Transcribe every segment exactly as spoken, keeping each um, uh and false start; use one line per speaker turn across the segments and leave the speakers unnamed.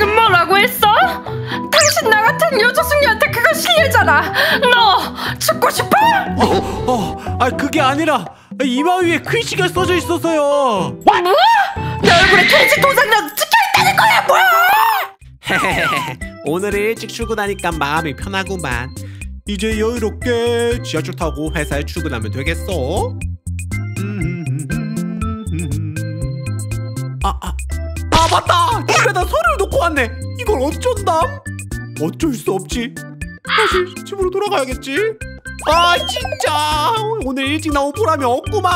지금 뭐라고 했어? 당신 나 같은 여조숙녀한테 그거 실례잖아. 너 죽고 싶어?
어, 어, 아 그게 아니라 이마 위에 글씨가 써져 있어서요.
뭐? 내 얼굴에 돼지 도장이라도 찍혀있다는 거야 뭐야?
오늘은 일찍 출근하니까 마음이 편하구만. 이제 여유롭게 지하철 타고 회사에 출근하면 되겠어. 아, 아, 아 맞다! 집에다 서류를 놓고 왔네. 이걸 어쩐담? 어쩔 수 없지. 다시 집으로 돌아가야겠지. 아 진짜 오늘 일찍 나온 보람이 없구만.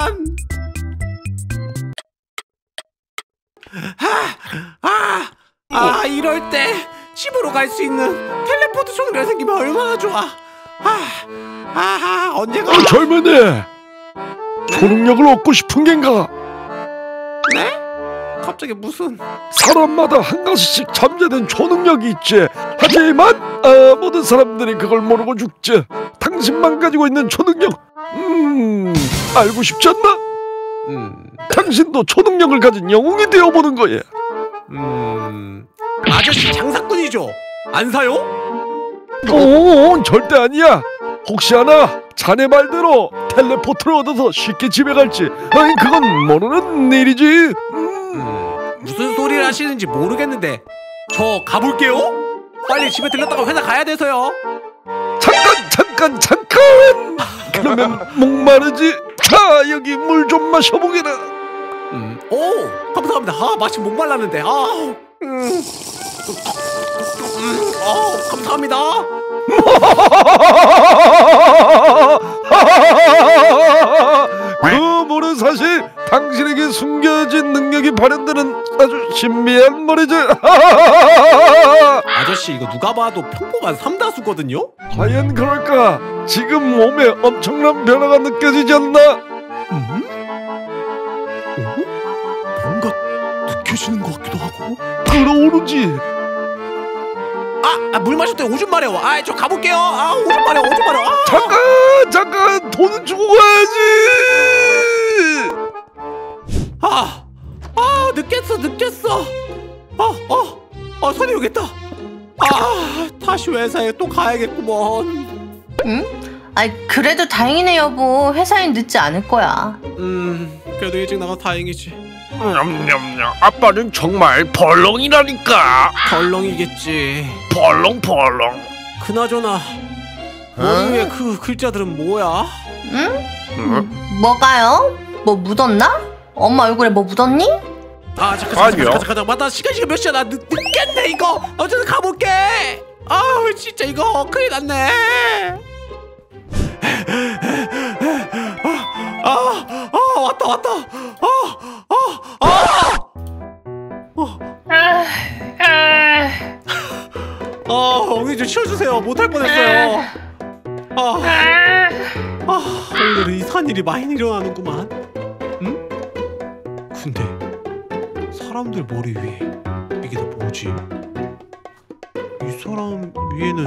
아, 아, 아 이럴 때 집으로 갈 수 있는 텔레포트 종류가 생기면 얼마나 좋아. 아, 아, 언제가?
어, 젊은이! 초능력을 얻고 싶은 겐가?
네? 갑자기 무슨?
사람마다 한 가지씩 잠재된 초능력이 있지. 하지만 아, 모든 사람들이 그걸 모르고 죽지. 당신만 가지고 있는 초능력, 음, 알고 싶지 않나?
음,
당신도 초능력을 가진 영웅이 되어보는 거야.
음, 아저씨 장사꾼이죠? 안 사요?
오, 절대 아니야. 혹시 아나 자네 말대로 텔레포트를 얻어서 쉽게 집에 갈지, 아니 그건 모르는 일이지. 음.
음, 무슨 소리를 하시는지 모르겠는데 저 가볼게요. 빨리 집에 들렸다가 회사 가야 돼서요.
잠깐 잠깐 잠깐. 그러면 목마르지. 자 여기 물 좀 마셔보게나.
음, 오 감사합니다. 아 마침 목말랐는데. 아, 음, 음, 어 감사합니다.
그 모르는 사실 당신에게 숨겨진 능력이 발현되는 아주 신비한 머리지.
아저씨 이거 누가 봐도 평범한 삼다수거든요?
과연 그럴까? 지금 몸에 엄청난 변화가 느껴지지 않나?
음? 어? 뭔가 느껴지는 것 같기도 하고.
끓어오르지.
아! 아 물 마실 때 오줌 마려워. 아 저 가볼게요. 아 오줌 마려워 오줌 마려워. 아!
잠깐 잠깐 돈은 주고 가야지.
아! 아 늦겠어 늦겠어. 아! 어! 아 손이 오겠다. 아 다시 회사에 또 가야겠구먼.
응? 아이 그래도 다행이네 여보. 회사엔 늦지 않을 거야.
음 그래도 일찍 나가서 다행이지.
냠냠냠. 아빠는 정말 벌렁이라니까.
덜렁이겠지.
벌렁벌렁.
그나저나 머리 위에 그 글자들은 뭐야?
응? 응? 뭐가요? 뭐 묻었나? 엄마 얼굴에 뭐 묻었니?
아 잠깐 잠깐 잠깐 잠깐 맞다. 시간 시간 몇 시야. 나 늦, 늦겠네 이거. 어쨌든 가볼게. 아우 진짜 이거 큰일 났네. 아, 아, 아 왔다 왔다. 아, 아, 아. 어.
아, 아,
아, 엉덩이 좀 치워주세요. 못할 뻔했어요. 아, 아, 오늘은 이상한 일이 많이 일어나는구만. 응? 근데 사람들 머리 위에 이게 다 뭐지? 이 사람 위에는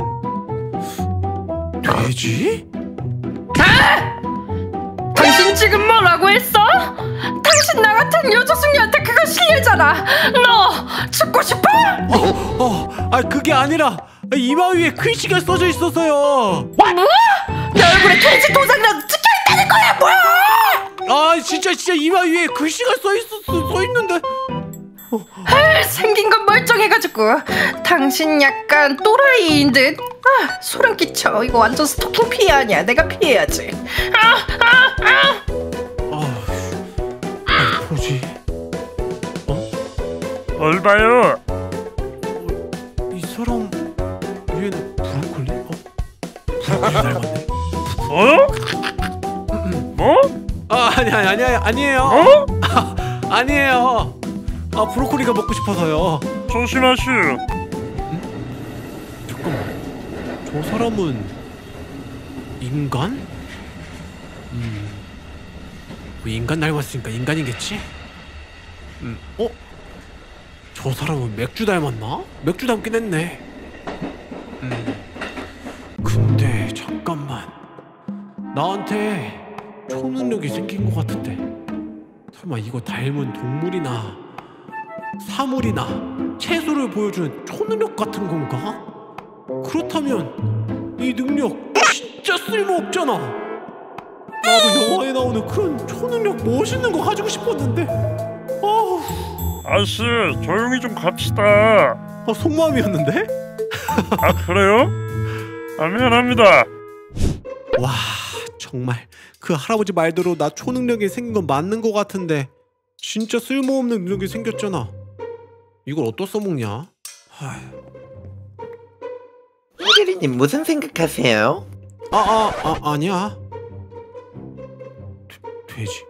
돼지?
아! 당신 지금 뭐라고 했어? 당신 나 같은 여조숙녀한테 그거 실례잖아. 너 죽고 싶어?
어, 어, 아 그게 아니라 이마 위에 글씨가 써져 있어서요.
뭐? 내 얼굴에 돼지 도장이라도 찍혀있다는 거야 뭐야?
아 진짜 진짜 이마 위에 글씨가 써 있었어 써 있는데.
아, 생긴 건 멀쩡해가지고 당신 약간 또라이인 듯. 아, 소름 끼쳐. 이거 완전 스토킹 피해 아니야. 내가 피해야지. 아, 아, 아.
아, 아 뭐지? 어?
뭘 봐요?
어, 이 사람 위에는 브로콜리? 어? 브로콜리 닮았네.
어? 뭐?
아 아니 아니 아니 아니에요.
어?
아, 아니에요. 아 브로콜리가 먹고 싶어서요.
조심하시오.
응? 잠깐만. 저 사람은 인간? 음, 뭐 인간 닮았으니까 인간이겠지? 음, 어? 저 사람은 맥주 닮았나? 맥주 닮긴 했네. 음, 근데 잠깐만. 나한테 초능력이 생긴 것 같은데 설마 이거 닮은 동물이나 사물이나 채소를 보여주는 초능력 같은 건가? 그렇다면 이 능력 진짜 쓸모없잖아. 나도 영화에 나오는 그런 초능력 멋있는 거 가지고 싶었는데. 아우.
아저씨 조용히 좀 갑시다.
아, 속마음이었는데?
아 그래요? 아 미안합니다.
와 정말 그 할아버지 말대로 나 초능력이 생긴 건 맞는 거 같은데 진짜 쓸모없는 능력이 생겼잖아. 이걸 어디다 써먹냐?
홍대리님 무슨 생각하세요?
아아 아, 아, 아니야. 돼, 돼지.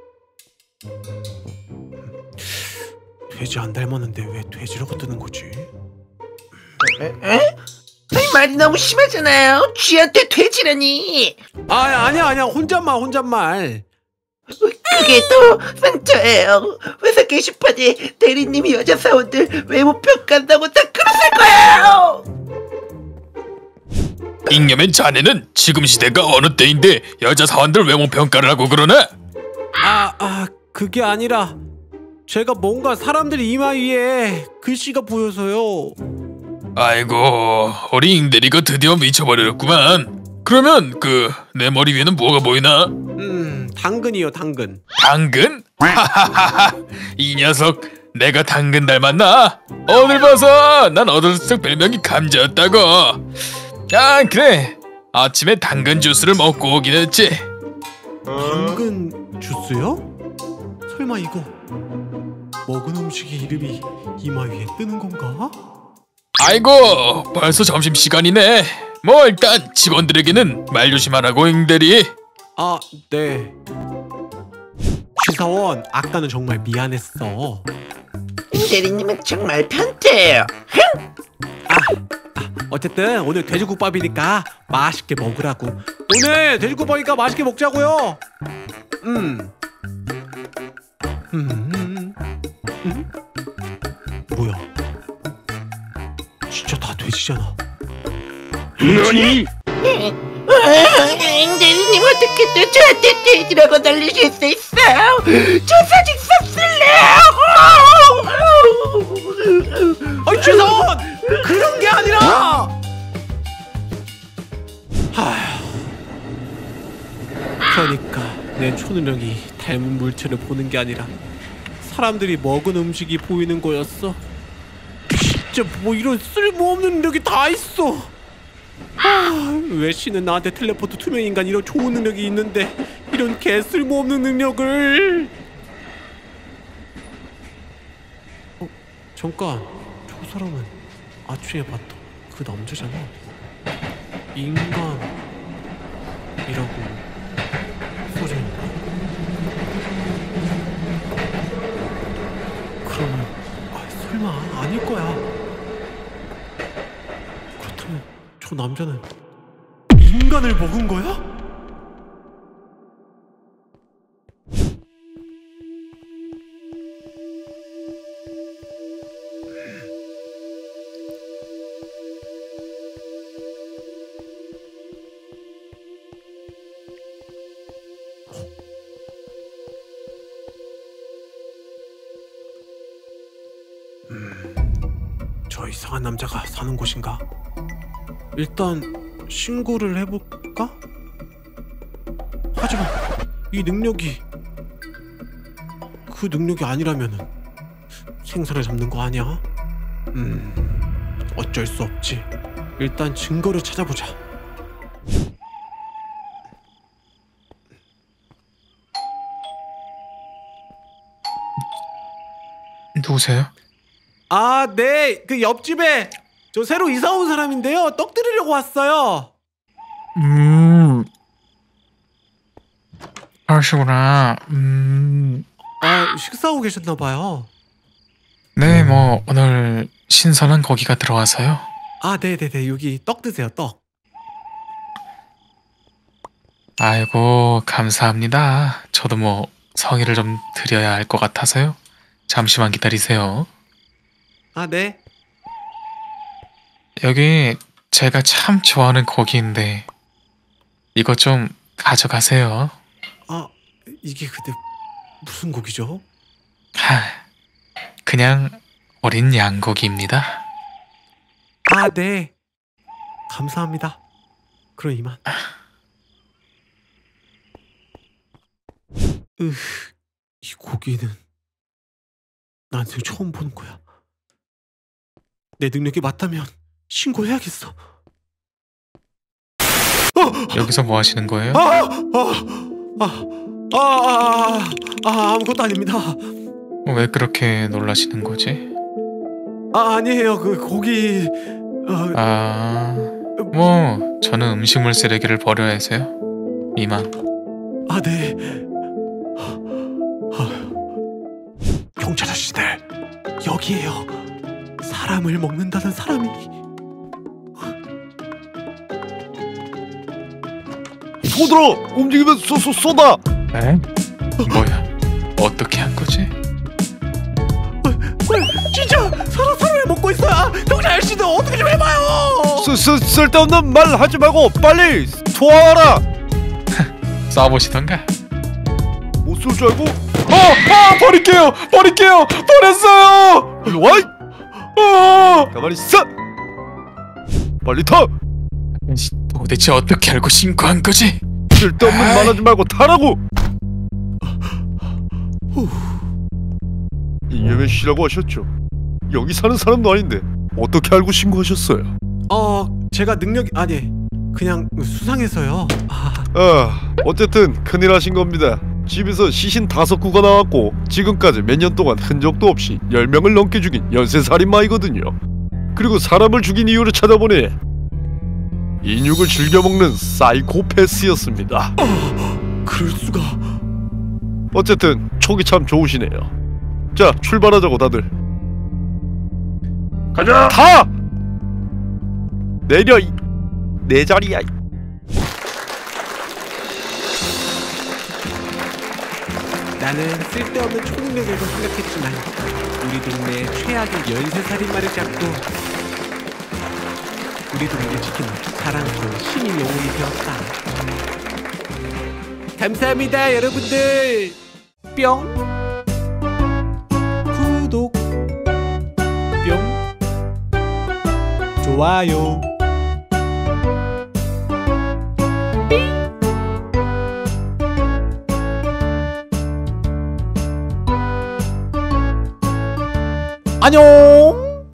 돼지 안 닮았는데 왜 돼지라고 뜨는 거지?
에? 에? 아니 말이 너무 심하잖아요. 쥐한테 돼지라니.
아 아니야 아니야 혼잣말 혼잣말.
그게 또 상처예요. 회사 게시판에 대리님이 여자 사원들 외모 평가한다고 다 그랬을 거예요.
잉여맨 자네는 지금 시대가 어느 때인데 여자 사원들 외모 평가를 하고 그러나?
아, 아 그게 아니라 제가 뭔가 사람들 이마 위에 글씨가 보여서요.
아이고 우리 잉대리가 드디어 미쳐버렸구만. 그러면 그 내 머리 위에는 뭐가 보이나?
음 당근이요 당근.
당근? 하하하하 이 녀석 내가 당근 닮았나? 오늘 봐서 난 어렸을 적 별명이 감자였다고. 아 그래 아침에 당근 주스를 먹고 오긴 했지.
당근 주스요? 설마 이거 먹은 음식의 이름이 이마 위에 뜨는 건가?
아이고 벌써 점심시간이네. 뭐 일단 직원들에게는 말 조심하라고 잉대리.
아 네. 취사원 아까는 정말 미안했어.
대리님은 정말 변태예요.
아, 아 어쨌든 오늘 돼지국밥이니까 맛있게 먹으라고. 오늘 돼지국밥이니까 맛있게 먹자고요. 음. 음. 음. 음? 뭐야? 진짜 다 돼지잖아.
너니?
대리님 어떻게 또 저한테 돼지라고 날리실 수 있어요? 저 사직 썼을래요.
아이 취사원 그런 게 아니라. 하휴. 그러니까 내 초능력이 닮은 물체를 보는 게 아니라 사람들이 먹은 음식이 보이는 거였어. 진짜 뭐 이런 쓸모없는 능력이 다 있어. 아, 왜 신은 나한테 텔레포트 투명인간 이런 좋은 능력이 있는데 이런 개 쓸모없는 능력을. 어? 잠깐 저 사람은 아침에 봤던 그 남자잖아. 인간이라고 소리인가? 그러면 아, 설마 아닐 거야. 그렇다면 저 남자는 인간을 먹은 거야? 음, 저 이상한 남자가 사는 곳인가? 일단 신고를 해볼까? 하지만 이 능력이 그 능력이 아니라면은 생선을 잡는 거 아니야? 음, 어쩔 수 없지. 일단 증거를 찾아보자.
누구세요?
아, 네. 그 옆집에 저 새로 이사 온 사람인데요. 떡 드리려고 왔어요.
음... 그러시구나. 음...
아, 식사하고 계셨나 봐요.
네, 뭐 오늘 신선한 고기가 들어와서요.
아, 네네네. 여기 떡 드세요, 떡.
아이고 감사합니다. 저도 뭐 성의를 좀 드려야 할 것 같아서요. 잠시만 기다리세요.
아, 네.
여기 제가 참 좋아하는 고기인데 이거 좀 가져가세요.
아, 이게 근데 무슨 고기죠?
하, 그냥 어린 양고기입니다.
아, 네. 감사합니다. 그럼 이만. 으, 이 고기는 나한테 처음 보는 거야. 내 능력이 맞다면 신고해야겠어. 어!
여기서 뭐 하시는 거예요?
아! 아! 아! 아! 아! 아! 아무것도 아닙니다.
왜 그렇게 놀라시는 거지?
아, 아니에요. 그 고기... 어...
아... 뭐 저는 음식물 쓰레기를 버려야 해서요. 이만.
아, 네. 경찰 아저씨들, 여기에요. 사람을 먹는다는 사람이.
쏘들어! 움직이면 쏘, 쏘, 쏘다!
에? 뭐야? 어떻게 한 거지?
진짜 서로 사람을 먹고 있어요. 아, 경찰 아저씨들 어떻게 좀 해봐요.
쓰, 쓰, 쓸데없는 말 하지 말고 빨리 투하하라!
쏴보시던가.
못 쏠 줄 알고?
어! 아! 버릴게요! 버릴게요! 버렸어요!
일로 와!
어!
가만히 있어! 빨리 타!
도대체 어떻게 알고 신고한 거지?
쓸데없는 말 하지 말고 타라고! 이념의 씨라고 하셨죠? 여기 사는 사람도 아닌데 어떻게 알고 신고하셨어요?
어, 제가 능력이... 아니, 그냥 수상해서요. 아,
아, 어쨌든 큰일 하신 겁니다. 집에서 시신 다섯 구가 나왔고 지금까지 몇 년 동안 흔적도 없이 열 명을 넘게 죽인 연쇄살인마이거든요. 그리고 사람을 죽인 이유를 찾아보니 인육을 즐겨먹는 사이코패스였습니다.
어, 그럴 수가...
어쨌든 촉이 참 좋으시네요. 자, 출발하자고 다들.
가자.
타! 내려 이... 내 자리야.
나는 쓸데없는 초능력이라고 생각했지만 우리 동네 최악의 연쇄살인마를 잡고 우리 동네를 지키는 사랑스러운 시민 영웅이 되었다. 감사합니다, 여러분들. 뿅. 구독. 뿅. 좋아요. 안녕.